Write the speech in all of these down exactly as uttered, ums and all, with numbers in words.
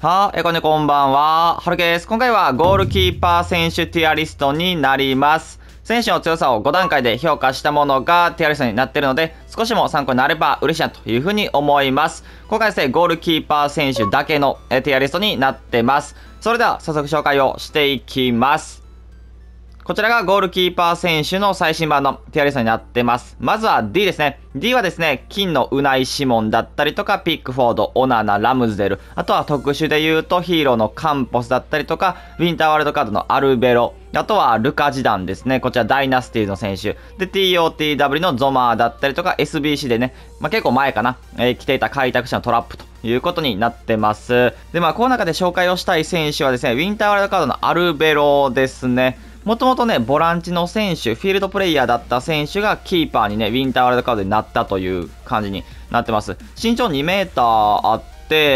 はー、えこねこんばんは。はるけです。今回はゴールキーパー選手ティアリストになります。選手の強さをご段階で評価したものがティアリストになっているので、少しでも参考になれば嬉しいなというふうに思います。今回ですね、ゴールキーパー選手だけのティアリストになってます。それでは早速紹介をしていきます。こちらがゴールキーパー選手の最新版のティアリストになってます。まずは ディー ですね。ディー はですね、金のウナイ・シモンだったりとか、ピックフォード、オナナ、ラムズデル、あとは特殊で言うとヒーローのカンポスだったりとか、ウィンターワールドカードのアルベロ、あとはルカ・ジダンですね。こちらダイナスティーズの選手。で、ティーオーティーダブリュー のゾマーだったりとか、エスビーシー でね、まあ、結構前かな、えー、着ていた開拓者のトラップということになってます。で、まあ、この中で紹介をしたい選手はですね、ウィンターワールドカードのアルベロですね。もともとね、ボランチの選手、フィールドプレイヤーだった選手がキーパーにね、ウィンターワールドカードになったという感じになってます。身長にメーターあって、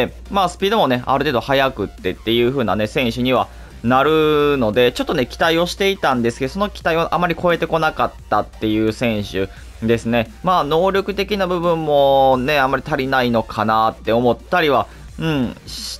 まあスピードもね、ある程度速くってっていう風なね、選手にはなるので、ちょっとね、期待をしていたんですけど、その期待をあまり超えてこなかったっていう選手ですね。まあ能力的な部分もね、あまり足りないのかなって思ったりは、うん、して、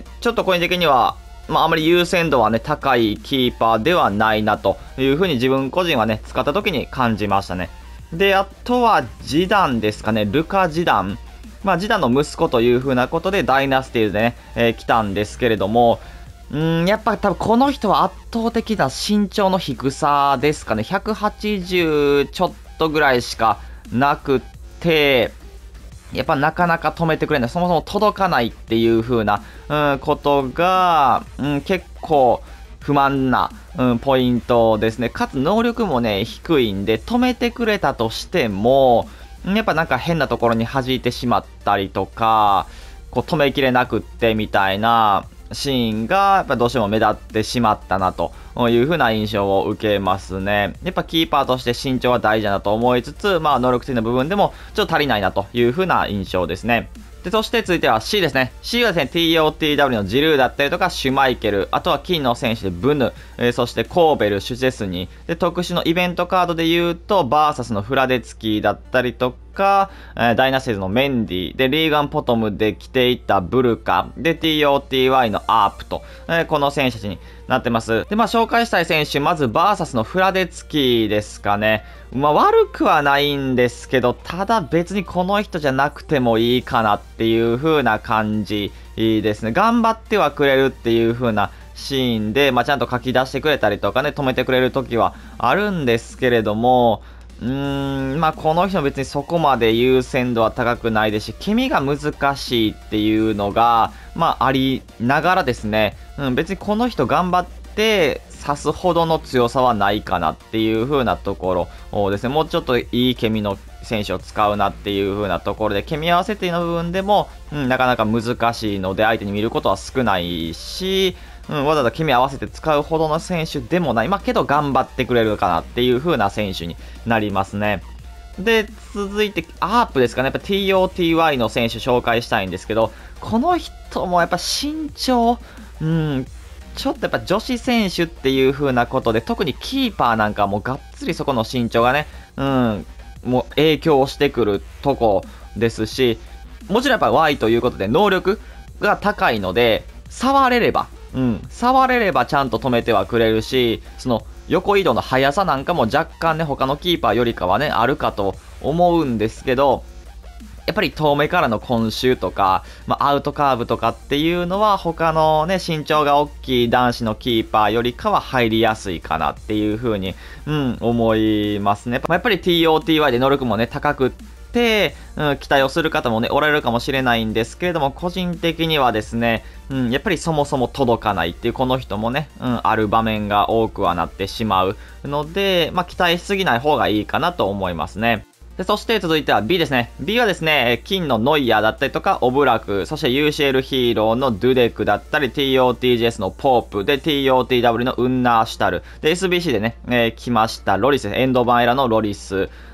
ちょっと個人的には、まあ、あまり優先度はね、高いキーパーではないなというふうに自分個人はね、使った時に感じましたね。で、あとはジダンですかね、ルカ・ジダン。まあ、ジダンの息子というふうなことでダイナスティーズでね、えー、来たんですけれども、うーん、やっぱ多分この人は圧倒的な身長の低さですかね。ひゃくはちじゅうちょっとぐらいしかなくて、やっぱなかなか止めてくれない。そもそも届かないっていう風な、うん、ことが、うん、結構不満な、うん、ポイントですね。かつ能力もね、低いんで、止めてくれたとしても、やっぱなんか変なところに弾いてしまったりとか、こう止めきれなくってみたいなシーンが、やっぱどうしても目立ってしまったなという風な印象を受けますね。やっぱキーパーとして身長は大事だなと思いつつ、まあ能力的な部分でもちょっと足りないなという風な印象ですね。で、そして続いては シー ですね。シー はですね、ティーオーティーダブリュー のジルーだったりとか、シュマイケル、あとは金の選手でブヌ、えー、そしてコーベル、シュチェスニー、で、特殊のイベントカードで言うと、バーサスのフラデツキーだったりとか、えー、ダイナスティーズのメンディ、で、リーガンポトムで着ていたブルカ、で、ティーオーティーワイ のアープと、えー、この選手たちになってます。で、まあ、紹介したい選手、まずバーサスのフラデツキーですかね。まあ、悪くはないんですけど、ただ別にこの人じゃなくてもいいかなっていう風な感じですね。頑張ってはくれるっていう風なシーンで、まあ、ちゃんと書き出してくれたりとかね、止めてくれる時はあるんですけれども、うーん、まあ、この人も別にそこまで優先度は高くないですし、気味が難しいっていうのが、まあ、ありながらですね、うん、別にこの人頑張って、刺すほどの強さはないかなっていう風なところですね。もうちょっといいケミの選手を使うなっていう風なところで、ケミ合わせての部分でも、うん、なかなか難しいので、相手に見ることは少ないし、うん、わざわざケミ合わせて使うほどの選手でもない。まあ、けど頑張ってくれるかなっていう風な選手になりますね。で、続いて、アープですかね。やっぱ ティーオーティーワイ の選手紹介したいんですけど、この人もやっぱ身長、うん、ちょっとやっぱ女子選手っていう風なことで、特にキーパーなんかもがっつりそこの身長がね、うん、もう影響してくるとこですし、もちろんやっぱ ワイ ということで能力が高いので、触れれば、うん、触れればちゃんと止めてはくれるし、その横移動の速さなんかも若干ね、他のキーパーよりかはね、あるかと思うんですけど、やっぱり遠目からの混集とか、まあ、アウトカーブとかっていうのは他のね、身長が大きい男子のキーパーよりかは入りやすいかなっていう風に、うん、思いますね。やっぱり ティーオーティーワイ で能力もね、高くって、うん、期待をする方もね、おられるかもしれないんですけれども、個人的にはですね、うん、やっぱりそもそも届かないっていう、この人もね、うん、ある場面が多くはなってしまうので、まあ、期待しすぎない方がいいかなと思いますね。で、そして続いては ビー ですね。ビー はですね、金のノイヤーだったりとか、オブラク、そして ユーシーエル ヒーローのドゥデクだったり、ティーオーティージェーエス のポープ、で、ティーオーティーダブリュー のウンナーシュタル、で、エスビーシー でね、えー、来ましたロリス、エンドバンエラのロリス、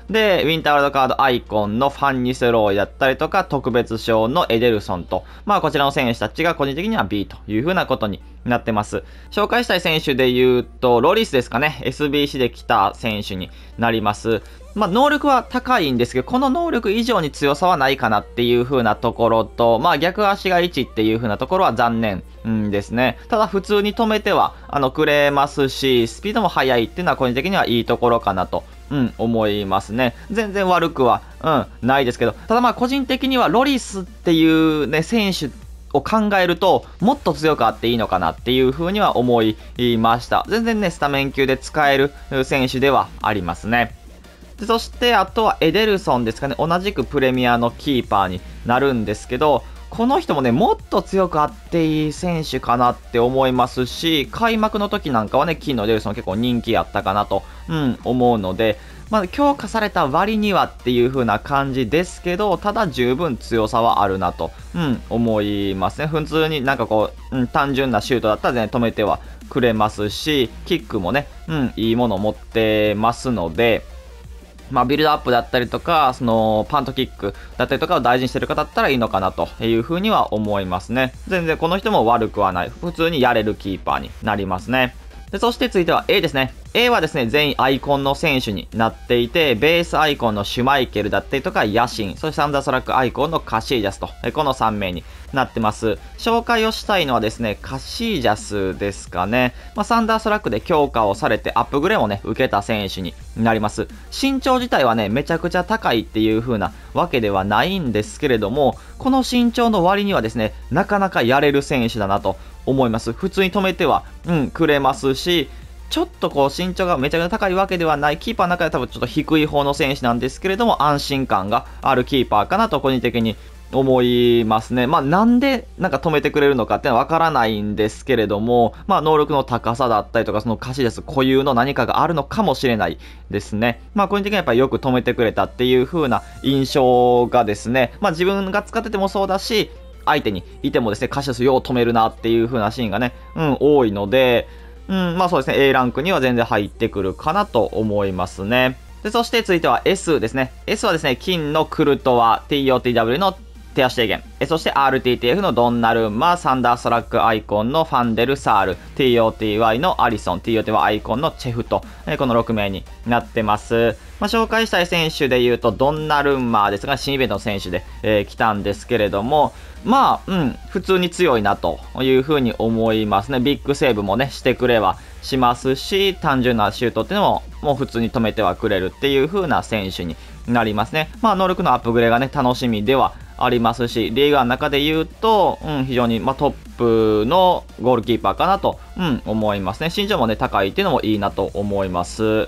で、ウィンターワールドカードアイコンのファンニスローイだったりとか、特別賞のエデルソンと、まあこちらの選手たちが個人的には ビー という風なことになってます。紹介したい選手で言うと、ロリスですかね。エスビーシー で来た選手になります。まあ能力は高いんですけど、この能力以上に強さはないかなっていう風なところと、まあ逆足がいちっていう風なところは残念。うんですね。ただ普通に止めては、あの、くれますし、スピードも速いっていうのは個人的にはいいところかなと、うん、思いますね。全然悪くは、うん、ないですけど、ただまあ個人的にはロリスっていうね、選手を考えると、もっと強くあっていいのかなっていう風には思いました。全然ね、スタメン級で使える選手ではありますね。でそして、あとはエデルソンですかね。同じくプレミアのキーパーになるんですけど、この人もね、もっと強くあっていい選手かなって思いますし、開幕の時なんかはね、金のエデルソン結構人気やったかなと、うん、思うので、まあ、強化された割にはっていう風な感じですけど、ただ十分強さはあるなと、うん、思いますね。普通になんかこう、うん、単純なシュートだったらね、止めてはくれますし、キックもね、うん、いいものを持ってますので、まあ、ビルドアップだったりとか、その、パントキックだったりとかを大事にしてる方だったらいいのかなというふうには思いますね。全然この人も悪くはない。普通にやれるキーパーになりますね。で、そして続いては A ですね。A はですね、全員アイコンの選手になっていて、ベースアイコンのシュマイケルだったりとか、ヤシン、そしてサンダーストラックアイコンのカシージャスと、このさんめいになってます。紹介をしたいのはですね、カシージャスですかね。まあ、サンダーストラックで強化をされてアップグレードをね、受けた選手になります。身長自体はね、めちゃくちゃ高いっていう風なわけではないんですけれども、この身長の割にはですね、なかなかやれる選手だなと思います。普通に止めては、うん、くれますし、ちょっとこう身長がめちゃくちゃ高いわけではない、キーパーの中で多分ちょっと低い方の選手なんですけれども、安心感があるキーパーかなと個人的に思いますね。まあなんでなんか止めてくれるのかっていうのはわからないんですけれども、まあ能力の高さだったりとか、そのカシデス固有の何かがあるのかもしれないですね。まあ個人的にはやっぱりよく止めてくれたっていう風な印象がですね、まあ自分が使っててもそうだし、相手にいてもですね、カシデスよう止めるなっていう風なシーンがね、うん、多いので、うん、まあそうですね、A ランクには全然入ってくるかなと思いますね。で、そして続いては S ですね。S はですね、金のクルトワ、ティーオーティーダブリュー の手足低減。そして アールティーティーエフ のドンナルンマ、サンダーストラックアイコンのファンデルサール、ティーオーティーワイ のアリソン、ティーオーティーワイ アイコンのチェフと、このろくめいになってます。まあ、紹介したい選手で言うと、ドンナルンマですが、新イベントの選手で、えー、来たんですけれども、まあ、うん、普通に強いなというふうに思いますね。ビッグセーブもね、してくれはしますし、単純なシュートっていうのも、もう普通に止めてはくれるっていう風な選手になりますね。まあ、能力のアップグレードがね、楽しみではありますし、リーガーの中で言うと、うん、非常に、まあ、トップのゴールキーパーかなと、うん、思いますね。身長もね、高いっていうのもいいなと思います。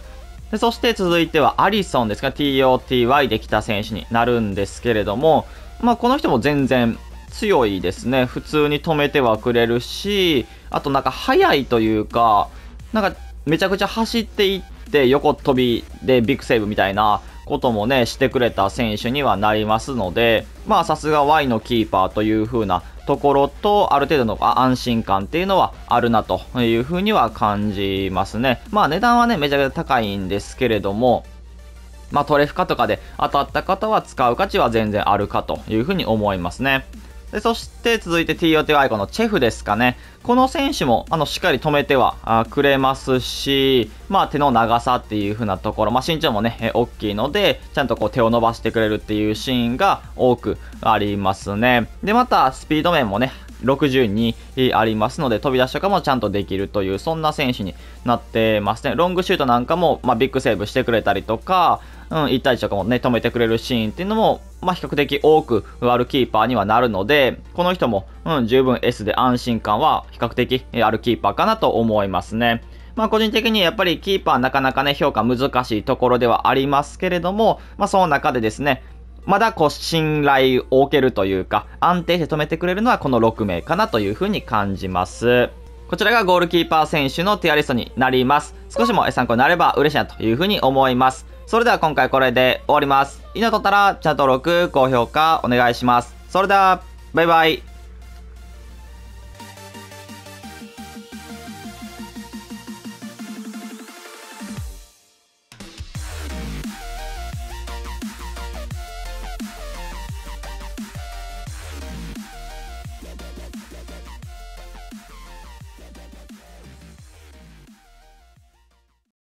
でそして続いてはアリソンですが、ティーオーティーワイ で来た選手になるんですけれども、まあ、この人も全然強いですね。普通に止めてはくれるし、あとなんか速いというか、なんかめちゃくちゃ走っていって横飛びでビッグセーブみたいなこともね、してくれた選手にはなりますので、まあさすが ワイ のキーパーという風なところと、ある程度の安心感っていうのはあるなという風には感じますね。まあ値段はね、めちゃくちゃ高いんですけれども、まあトレフカとかで当たった方は使う価値は全然あるかという風に思いますね。でそして続いて ティーオーティーワイ アイコンのチェフですかね。この選手もあのしっかり止めてはあくれますし、まあ手の長さっていう風なところ、まあ身長もね、え大きいので、ちゃんとこう手を伸ばしてくれるっていうシーンが多くありますね。で、またスピード面もね、ろくじゅうにありますので、飛び出しとかもちゃんとできるという、そんな選手になってますね。ロングシュートなんかも、まあ、ビッグセーブしてくれたりとか、うん、いち対いちとかもね、止めてくれるシーンっていうのも、まあ、比較的多くあるキーパーにはなるので、この人も、うん、十分 エス で安心感は比較的あるキーパーかなと思いますね。まあ個人的にやっぱりキーパーなかなかね、評価難しいところではありますけれども、まあその中でですね、まだこう信頼を置けるというか、安定して止めてくれるのはこのろくめいかなというふうに感じます。こちらがゴールキーパー選手のティアリストになります。少しも参考になれば嬉しいなというふうに思います。それでは今回これで終わります。いいねを取ったらチャンネル登録、高評価お願いします。それでは、バイバイ。